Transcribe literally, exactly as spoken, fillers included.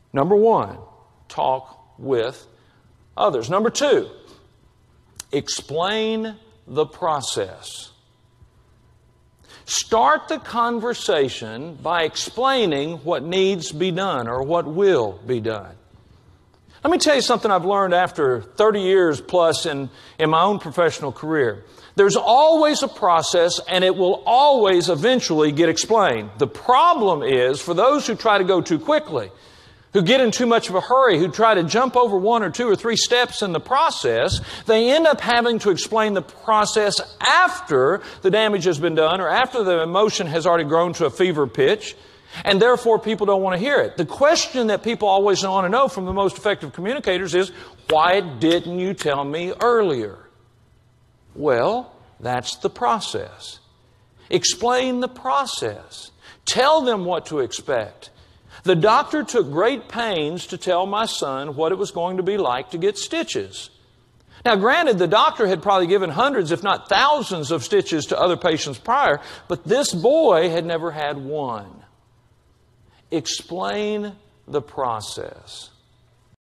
Number one, talk with others. Number two, explain the process. Start the conversation by explaining what needs to be done or what will be done. Let me tell you something I've learned after thirty years plus in, in my own professional career. There's always a process, and it will always eventually get explained. The problem is for those who try to go too quickly, who get in too much of a hurry, who try to jump over one or two or three steps in the process, they end up having to explain the process after the damage has been done or after the emotion has already grown to a fever pitch, and therefore people don't want to hear it. The question that people always want to know from the most effective communicators is, why didn't you tell me earlier? Well, that's the process. Explain the process. Tell them what to expect. The doctor took great pains to tell my son what it was going to be like to get stitches. Now, granted, the doctor had probably given hundreds, if not thousands, of stitches to other patients prior, but this boy had never had one. Explain the process.